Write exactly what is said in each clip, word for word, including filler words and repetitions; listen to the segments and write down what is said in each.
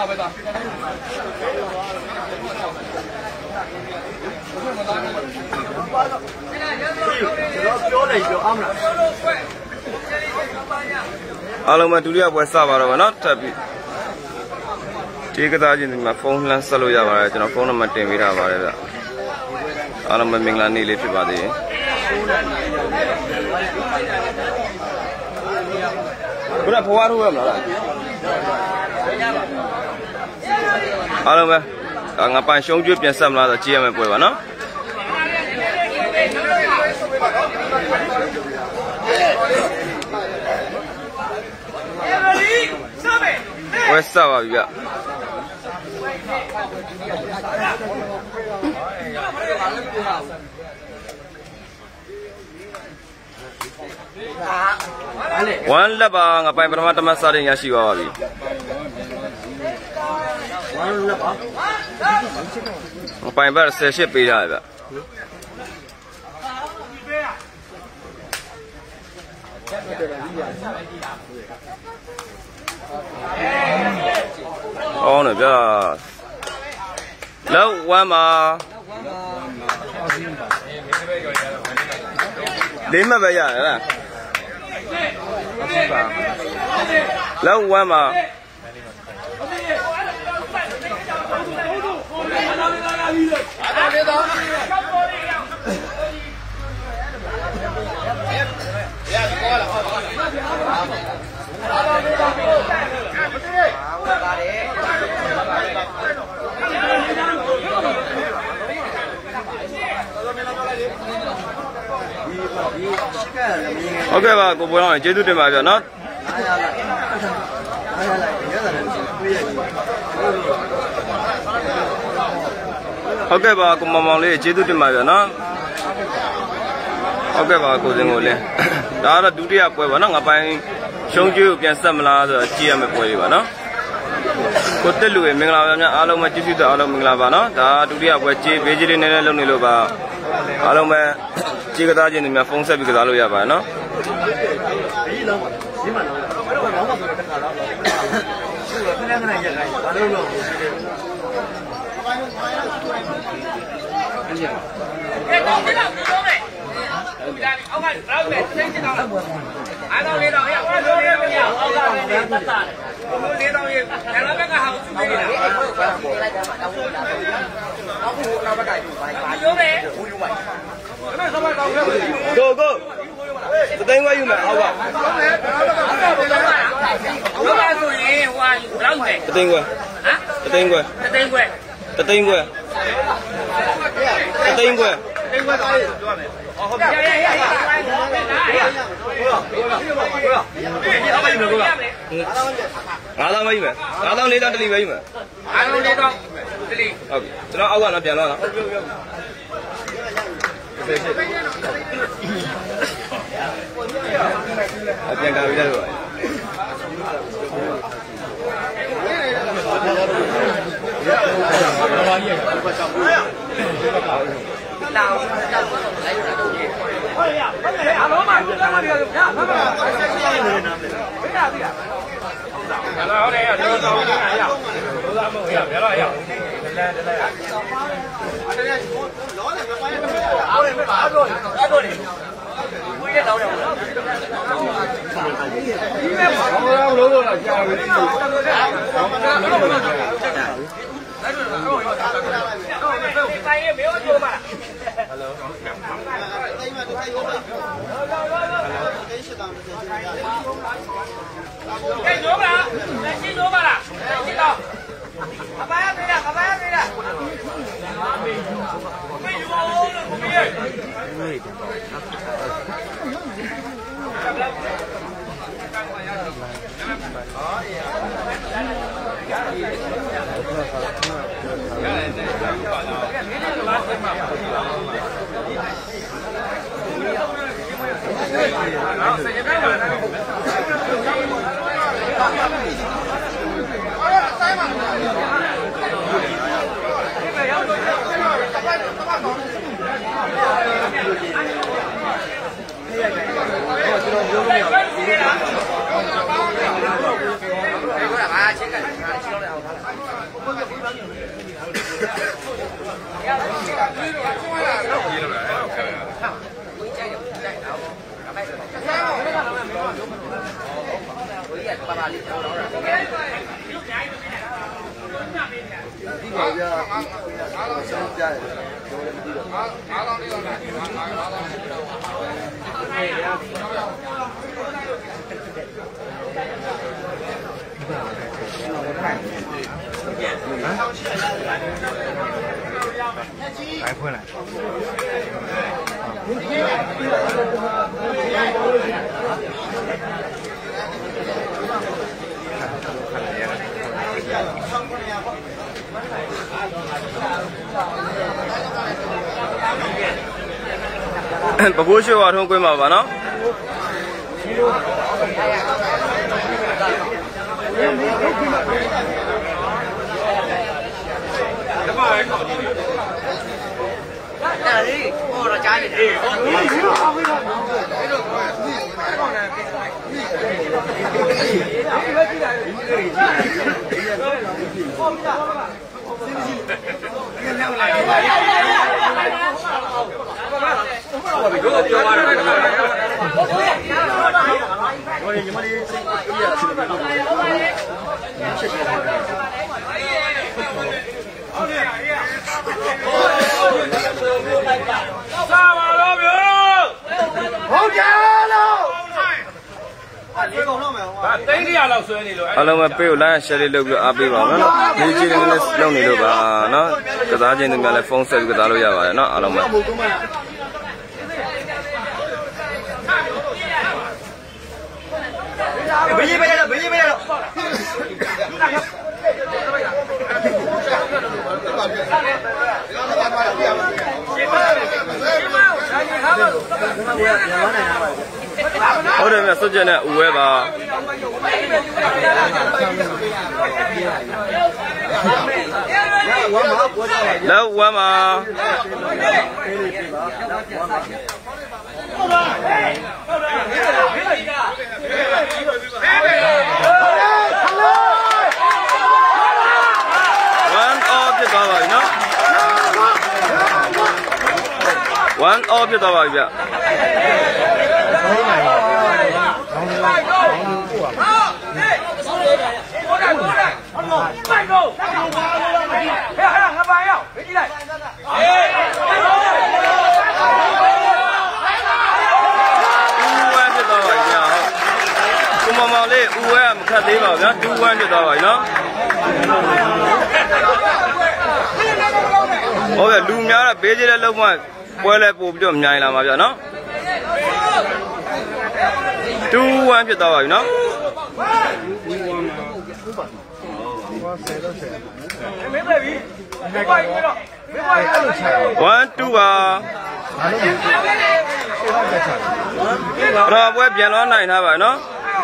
အားလုံးပဲဒုတိယပွဲစပါတော့ဗောနော်ထပ်ပြီးဒီကစားချင်းဒီမှာဖုန်းလှမ်းဆက်လို့ရပါတယ်ကျွန်တော်ဖုန်းနံပါတ်တင်ပေးထားပါတယ်ဗျအားလုံးပဲမင်္ဂလာနေ့လေးဖြစ်ပါသေးတယ်ဘယ်တော့ဖွားထိုးရမလားအားလုံးပဲငါပိုင်ရှုံးကျွေးပြန်ဆက်မလားဆိုကြည့်ရမယ်ပွဲပါနော်ပွဲစပါပြီဗျဝမ်းလက်ပါငါပိုင်ပထမတမတ်စားတဲ့ရရှိပါပါပြီဝမ်းလက်ပါငါပိုင်ဘတ်ဆယ်ရှစ်ပေးရတယ်ဗျအော်နော်ဗျာလောက်ဝမ်းပါလေးမှတ်ပဲရတယ်လားလောက်ဝမ်းပါโอเคပါကိုပေါ်အောင်ကျေးဇူးတင်ပါဗျာနော်ဟုတ်ကဲ့ပါကိုမောင်မောင်လေးကျေးဇူးတင်ပါဗျာနော်ဟုတ်ကဲ့ပါကိုစင်ကိုလည်းဒါကတော့ဒုတိယပွဲပါနော်ငါပိုင်းရှုံးကျွေးကိုပြန်ဆက်မလားဆိုတော့ကြည့်ရမယ့်ပွဲလေးပါနော်ကိုတက်လူရဲ့မင်္ဂလာပါများအားလုံးပဲကျေးဇူးတင်အားလုံးမင်္ဂလာပါနော်ဒါဒုတိယပွဲကြေးဘေးကြီးလေးနည်းနည်းလုပ်နေလို့ပါအားလုံးပဲကြေးကစားခြင်းတွေများဖုန်းဆက်ပြီးကစားလို့ရပါတယ်နော်အောက်ကလောက်ပဲသိချင်တော့အားတော့လေးတော့ရအောင်လို့ရမရအောက်ကလည်းလေးပတ်တာတယ်လေးတော့ရလည်းဘက်ကဟောင်းစုပေးနေတာအောက်ကိုနောက်ဘက်ကယူပါပါရိုးပဲဘူးယူပါအဲ့ဒါတော့တော့ကိုကိုတသိန်းဝဲယူမယ်ဟုတ်ပါဟုတ်ပါဆိုရင်ဟိုဘလောက်ပဲတသိန်းဝဲဟမ်တသိန်းဝဲတသိန်းဝဲတသိန်းဝဲတသိန်းဝဲတသိန်းဝဲကားလေးပြောရမယ်哦，好，呀呀呀呀！哎呀， 拿到没有？拿到没有？拿到你当这里没有？ 拿到你当这里。 好，这那奥万那边了。啊，边干边做。 老老来来东西。哎呀，阿罗嘛，就干嘛的？呀，他们。对呀对呀。来来，好嘞，这个找我看一下，都咱们呀，别了呀。来来来。啊，这边老那个发现没有？好嘞，没拿着，拿着的。我也找了。你别跑，我楼了，家里。半夜没有酒吧 ？Hello。哎，酒吧，来新酒吧了，来新到。阿爸呀，对了，阿爸呀，对了。没有了，没有。 来回来。 不过学话筒贵嘛吧喏。အားလုံးပဲပေးကို line share လေးလုပ်ပြီးအားပေးပါမယ်နော်။ဒီကြည့်နေနဲ့လုပ်နေလို့ပါနော်။ကစားခြင်းတွေများလည်းဖုန်းဆက်ပြီးကစားလို့ရပါတယ်နော်အားလုံးပဲ။ဘယ်ကြီးပဲလဲဘယ်ကြီးပဲလဲဟုတ်တယ်မြတ်စွတ်ကျက်နဲ့ဦးဝဲပါလောက်ဝမ်းပါone all ဖြစ်သွားပါပြီနော် one all ဖြစ်သွားပါပြီဗျမောင်လေးဦးဝဲမခတ်သေးပါဘူးဗျာtwo oneဖြစ်သွားပါပြီနော်ဟုတ်ကဲ့လူများတော့ဘေးကြီးတဲ့လုံးဝပွဲလဲပို့ပြီးတော့မြိုင်လာမှာဗျာနော်two oneဖြစ်သွားပါပြီနော်one twoပါတော့ပွဲပြန်လို့နိုင်ထားပါနော်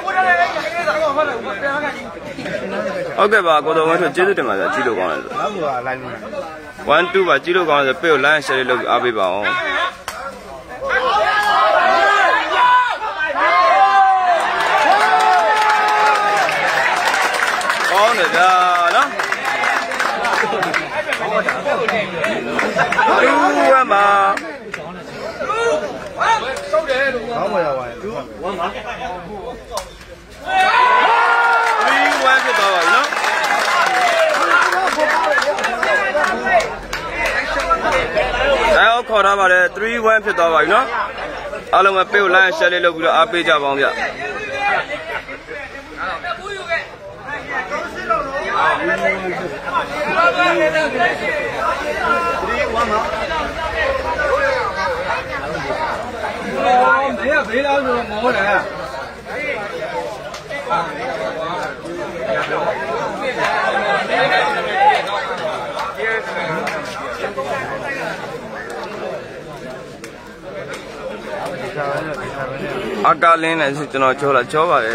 ဟုတ်ကဲ့ပါကိုတော်ဝင်းတို့ကျေးဇူးတင်ပါတယ်ကြည့်လို့ကောင်းတယ်နောက်ဆိုလိုက်လို့one twoပါကြည့်လို့ကောင်းတယ်ဆိုပေးကို line share လုပ်ပြီးအားပေးပါအောင်ကောင်းတယ်ဗျာနော်two oneပါ收တယ်လို့ဟောမရပါဘူးoneပါthree oneဖြစ်သွားပါပြီနော်အဲခေါ်ထားပါတယ်three oneဖြစ်သွားပါပြီနော်အားလုံးပဲပေးကို line share လေးလုပ်ပြီးတော့အားပေးကြပါအောင်ဗျ没有别的说没来啊。阿嘎林呢是真的抽了抽吧的。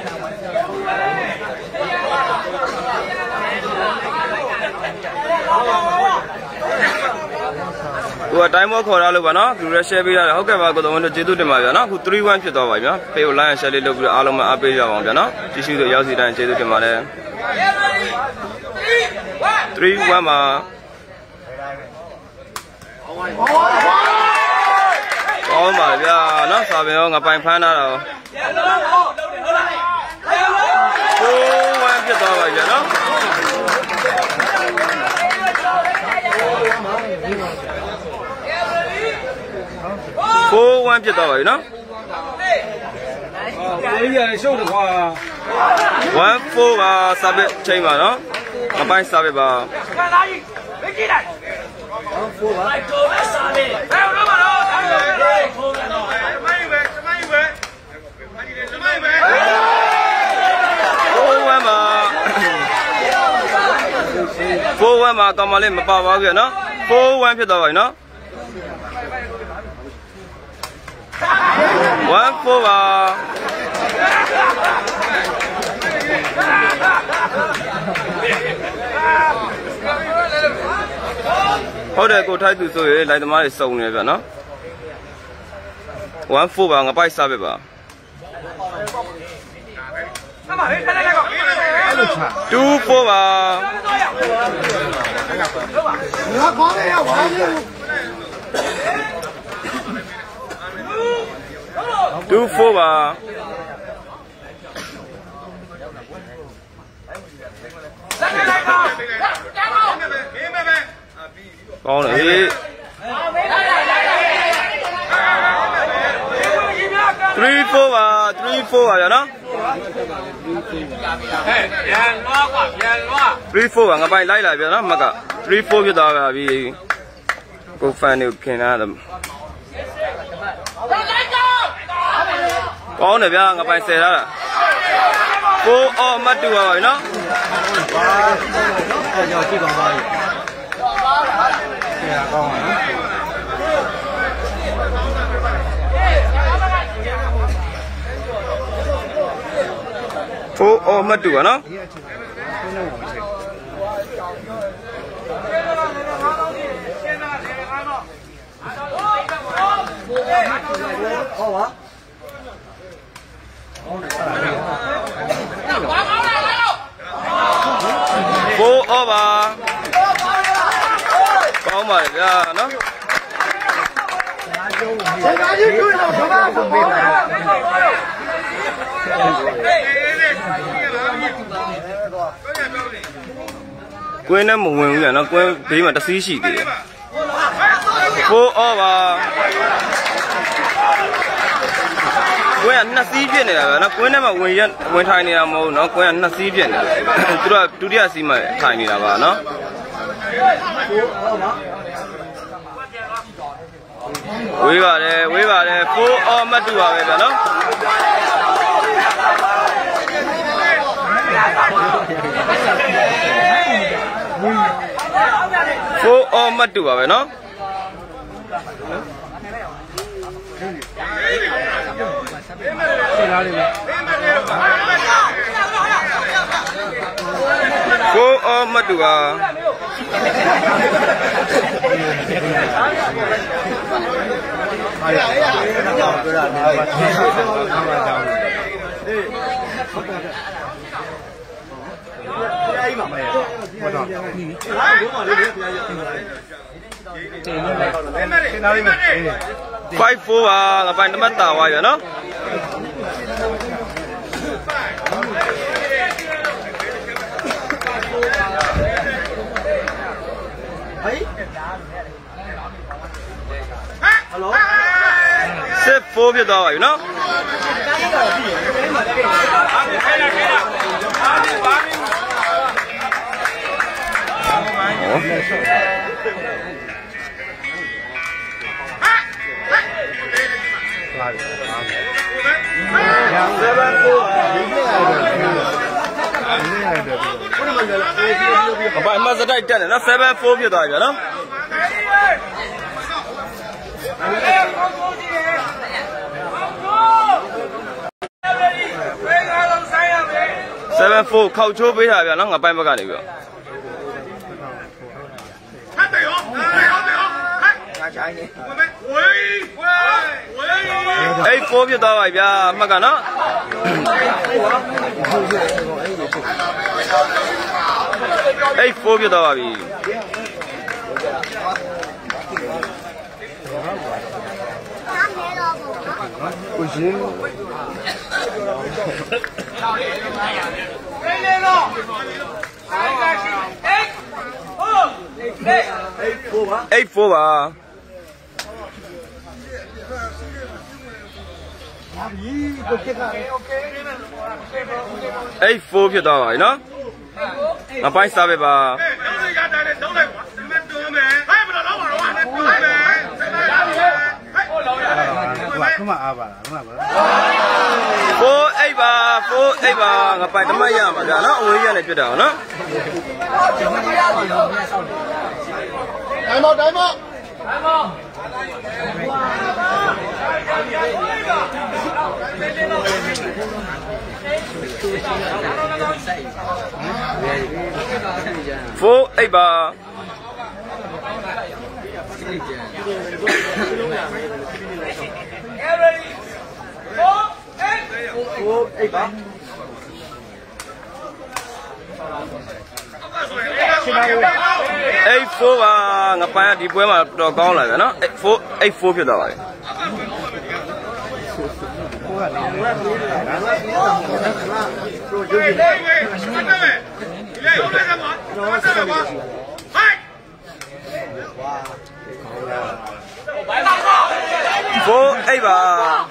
我တိုင်းမောခေါ်ထားလို့ပါနော်သူလည်း share ပေးရတယ်ဟုတ်ကဲ့ပါကိုတော်ဝန်တို့ကျေးဇူးတင်ပါဗျာနော်အခုthree oneဖြစ်သွားပါပြီနော်ပေးကို line share လေးလုပ်ပြီးတော့အားလုံးမအားပေးကြပါအောင်ဗျာနော်ကြည့်ရှုလို့ရောက်စီတိုင်းကျေးဇူးတင်ပါတယ် three one မှာကောင်းပါဗျာနော်စာပင်ရောငပိုင်ဖမ်းလာတော့four one ဖြစ်သွားပါဗျာနော်four one ဖြစ်သွားပါပြီနော်one four ပါစာပင်ချိန်ပါနော်ငပိုင်စာပင်ပါfour one မှာကောင်မလေးမပါပါဘူးရနော်four one ဖြစ်သွားပါပြီနော်one four ပါဟုတ်တယ်ကိုထိုက်သူဆိုရင်လိုက်သမားတွေစုံနေဗျာနော်one four ပါငါပိုက်စားပဲပါtwo four ပါtwo four ပါကောင်းတယ် three four ပါ three four ပါဗျာနော် three four ပါငါပိုင်လိုက်လာဗျာနော်မက three four ဖြစ်သွားပါပြီကိုဖန်နေခင်လာတယ်ကောင်းတယ်ဗျာငါပိုင်ဆယ်ထားတာfourအော်မတ်တူပါပါနော်ကြောက်ကြည့်ကောင်းပါပြီဆရာကောင်းပါနော်fourအော်မတ်တူပါနော်ဟောပါfourအော်ပါကောင်းပါလေဗျာနော်ဆရာကြီးတွေ့တော့ဘာမှမပေးပါကွင်းနဲ့မဝင်ဘူးညနော်ကွင်းဘေးမှာတစည်းရှိသေးတယ်fourအော်ပါကွင်းကနှစ်စီးပြစ်နေတာပဲနော်ကွင်းထဲမှာဝင်ရဝင်ထိုင်နေတာမဟုတ်ဘူးနော်ကွင်းကနှစ်စီးပြစ်နေတာသူတို့ကဒုတိယစီးမှာထိုင်နေတာပါနော်ဝေးပါတယ်ဝေးပါတယ်fourအော်မတ်တူပါပဲဗျာနော်fourအော်မတ်တူပါပဲနော်fourအော်မတ်တူပါfive four ပါငါပိုင်တမတ်တာဝါရနော်six four ဖြစ်သွားပါပြီနော်seven four ဘာမှစတိုက်တက်တယ်နော် seven four ဖြစ်သွားပြီနော်seven four ခောက်ချိုးပေးတာဗျာနော်ငါပိုင်ဘက်ကနေပြီeight four ဖြစ်သွားပါဗျာအမှတ်ကနော် eight four ဖြစ်သွားပါပြီကိုရှင် eight four ပါeight four ဖြစ်သွားပါပြီနော်ငါပိုင်းစားပဲပါခမအားပါလားခမပါ four eight ပါ four eight ပါငါပိုင်တမတ်ရမှာဗျာနော်အဝေးရနဲ့ပြတ်တာနော်တိုင်းမောက်တိုင်းမောက် four eight ပါeight four ပါငါပိုင်ဒီပွဲမှာတော်ကောင်းလာဗျာနော်eight four eight four ဖြစ်သွားပါပြီfour eight ပါ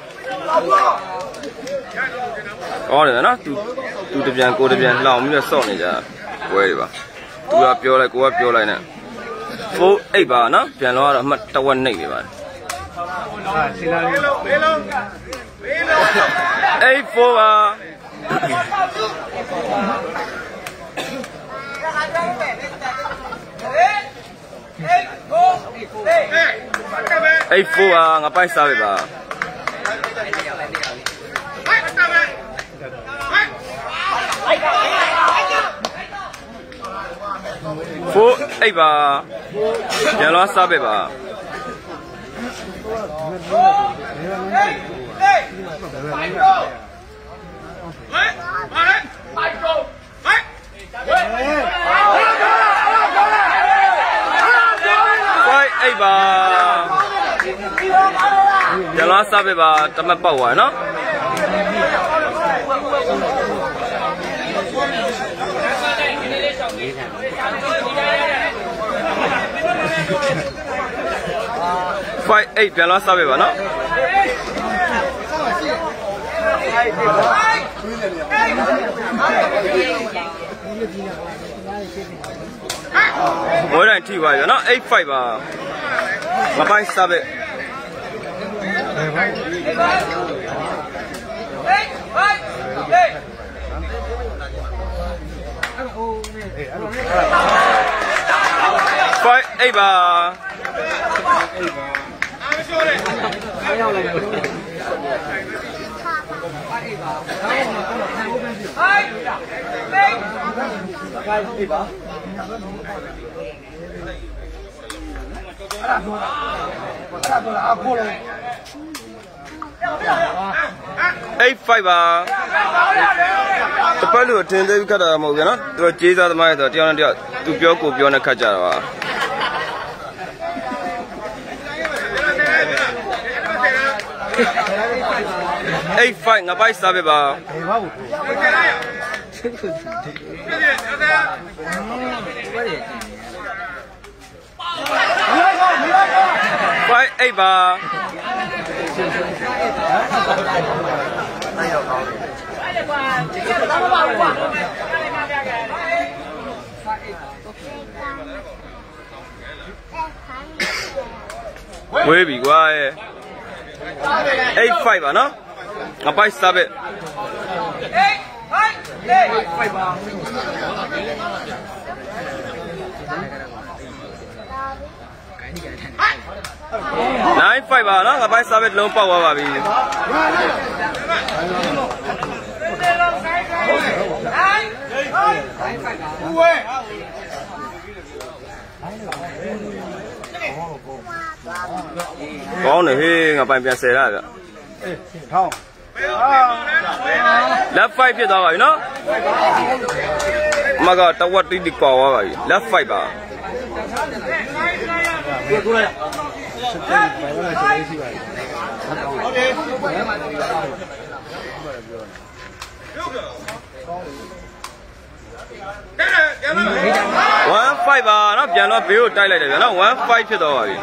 ဟောတယ်နော်သူသူတပြန်ကိုတပြန်လောင်ပြီးတော့စော့နေကြဝဲတွေပါသူကပြောလိုက်ကိုကပြောလိုက်နဲ့ four eight ပါနော်ပြန်လောကတော့အမှတ်တဝက်နှိပ်နေပါတယ်ဟာရှင်းလာလေးဘေးလုံးဘေးလုံး eight four ပါeight four ပါငါပိုက်စားပဲပါfour eight ပါပြန်လောစားပဲပါfive eight ပါပြန်လောစားပဲပါတမတ်ပေါက်သွားနော်five eight ပြန်လာစားပဲပါနော်ဝိုင်းတိုင်းထိပါရနော် eight five ပါမပိုင်းစားပဲfive eight ပါeight five ပါတပတ်လို့ထင်သေးခတ်တာမဟုတ်ဘူးနော်သူကြေးစားသမားရဲ့ဆိုတယောက်နဲ့တယောက်သူပြောကိုပြောနဲ့ခတ်ကြတာပါeight five ငါပိုက်စားပဲပါfive eight ပါဝေးပြီကွာရဲ့eight five ပါနော်ငါပိုက်စားပဲnine five ပါနော်ငါပိုက်စားပဲလုံးပေါက်သွားပါပြီကောင်းတယ်ဟေးငါပိုင်ပြန်ဆယ်ရဗျထောင်း left five ဖြစ်သွားပါပြီနော် mà cái tàu vật đi đi qua vậy left fight ba one five ba nóပြန်တော့ဘေးကိုတိုက်လိုက်တယ်ဗျာနော် one five ဖြစ်တော့ပါပြီ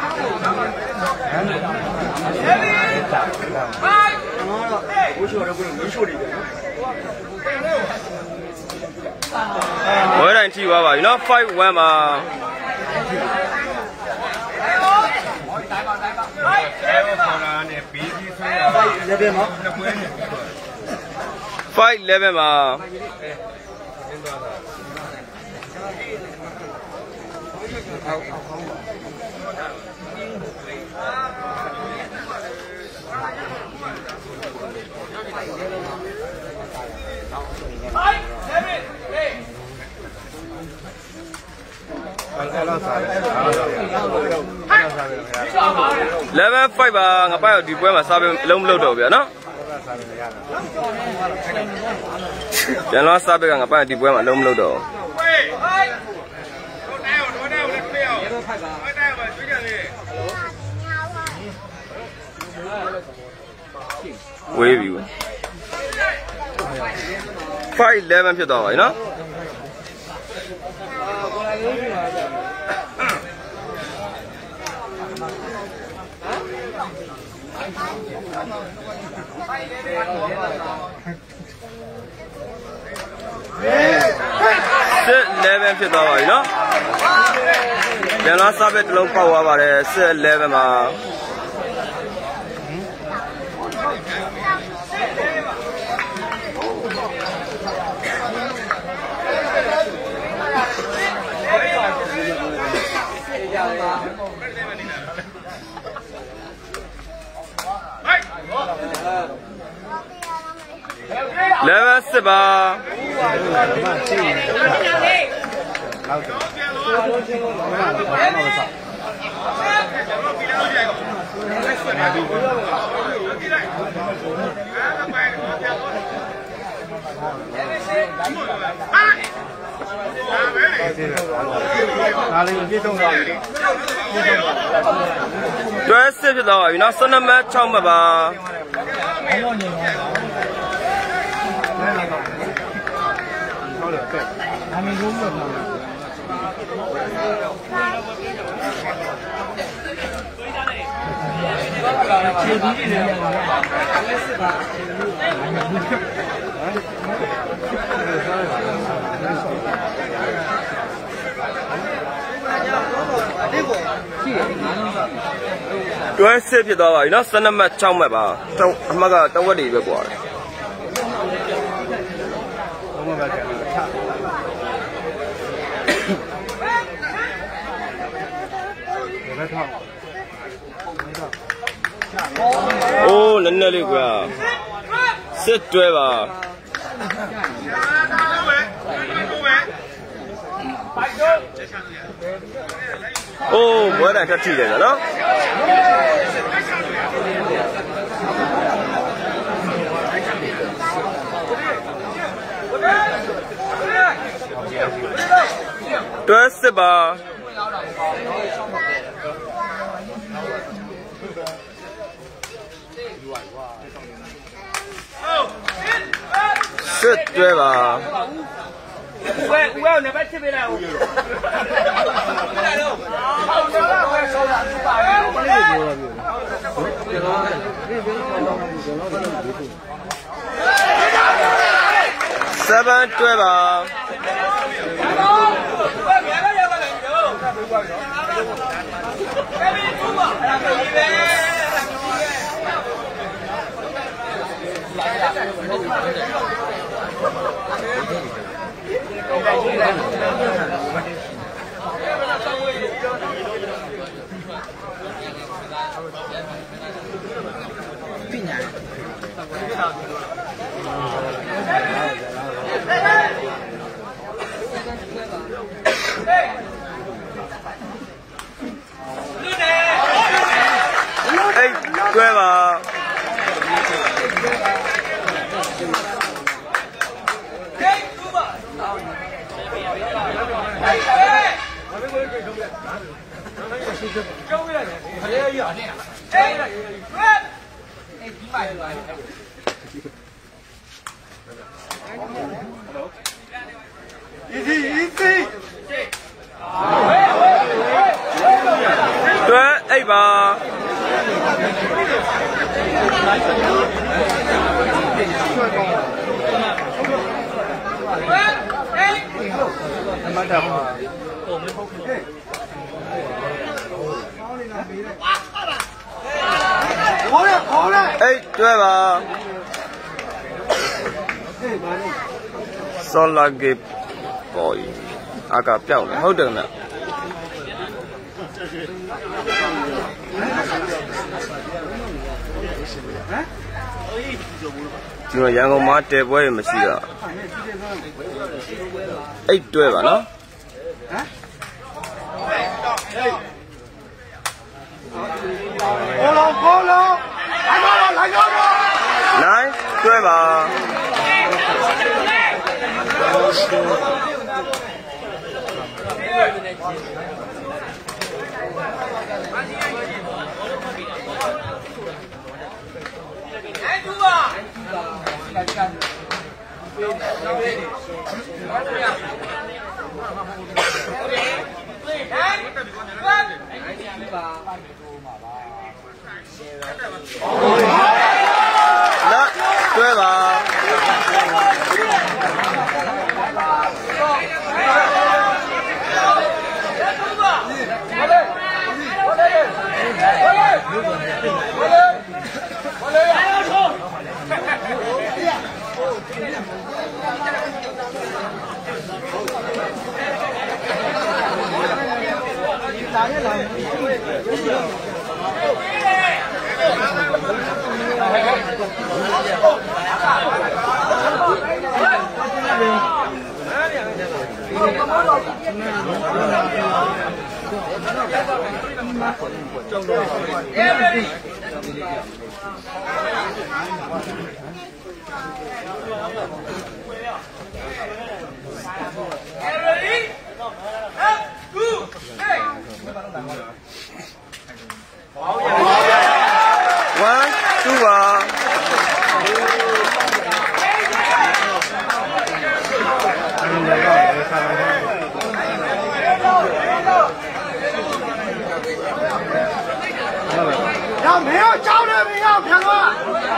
ဝဲတိုင်းထိသွားပါပြီနော် five one မှာfive elevenမှာeleven fiveပါငါပိုက်ဒီပွဲမှာစားပဲအလုံးမလုပ်တော့ဗျာနော်ပြန်လာစားပဲကငါပိုက်ဒီပွဲမှာအလုံးမလုပ်တော့ဝေးပြီfive eleven ဖြစ်သွားပါပြီနော်six eleven ဖြစ်သွားပါပြီနော်ပြန်လာစားပဲတစ်လုံးပေါက်သွားပါတယ်six elevenမှာeleven sixပါတွဲစစ်ဖြစ်သွားပါပြီနော်ဆယ်နှစ်မှတ်၆မှတ်ပါတွဲစစ်ဖြစ်သွားပါပြီနော်ဆယ်နှစ်မှတ်၆မှတ်ပါအမှတ်ကတဝက်တွေပဲကွာโอ้နည်းနည်းလေးကွာစစ်တွဲပါโอ้ဘွဲတိုင်းထပ်ထိတယ်နော်တွဲစစ်ပါစစ်တွဲပါဝဲဝဲနေပါချစ်ပေးလိုက်ဦးလာတော့ဟောတော့ဝဲဆောတာသူပါsevenတွဲပါHey,တွဲပါ easy easy 对，哎吧。 好嘞好嘞哎，对吧？ဆောလာကေပေါ်ကြီးအကပြောက်နေဟုတ်တယ်နဲ့ကျွန်တော်ရန်ကုန်မှာတဲပွဲရမရှိတော့အိတ်တွဲပါနော်ဟမ်ခေါ်လုံးခေါ်လုံးလိုက်တော့လိုက်တော့နိုင်တွဲပါ那对吧？One, two, uh. Ya没有招的没有骗我。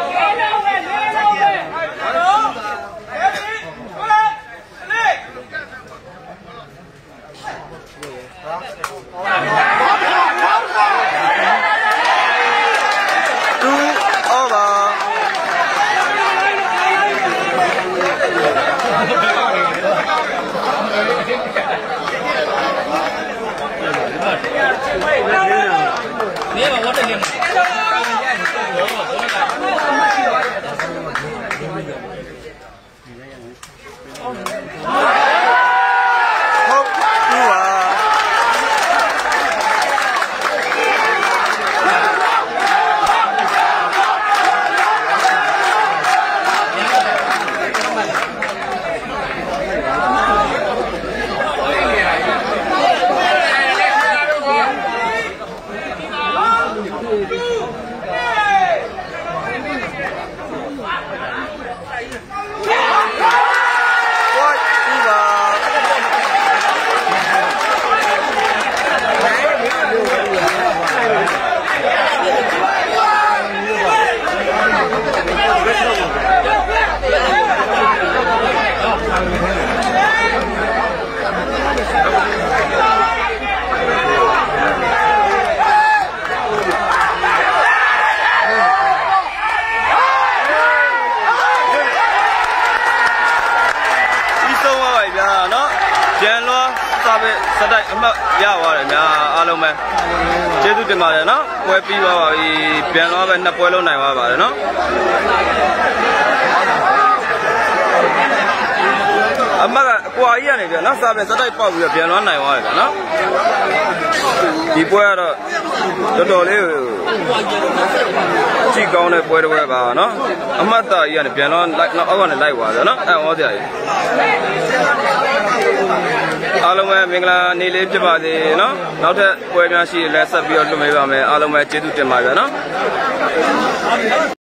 စတိုက်အမှတ်ရသွားတယ်များအားလုံးပဲကျေးဇူးတင်ပါတယ်နော်ပွဲပြီးသွားပါပြီပြန်တော့ပဲနှစ်ပွဲလုံးနိုင်သွားပါတယ်နော်အမကအကွာကြီးကနေပြန်နော်စာပြန်စတိုက်ပေါက်ပြီးတော့ပြန်တော့နိုင်သွားတယ်ဗျာနော်ဒီပွဲကတော့တော်တော်လေးကြရှိကောင်းတဲ့ပွဲတစ်ပွဲပါနော်အမှတ်သားကြီးကနေပြန်တော့လိုက်တော့အောက်ကနေလိုက်သွားတယ်နော်အဲဟောစရာကြီးအားလုံးပဲမင်္ဂလာနေ့လေးဖြစ်ပါစေနော်နောက်ထပ်ပွဲများရှိရင်လည်းဆက်ပြီးတော့လွှင့်ပေးပါမယ်အားလုံးပဲကျေးဇူးတင်ပါတယ်နော်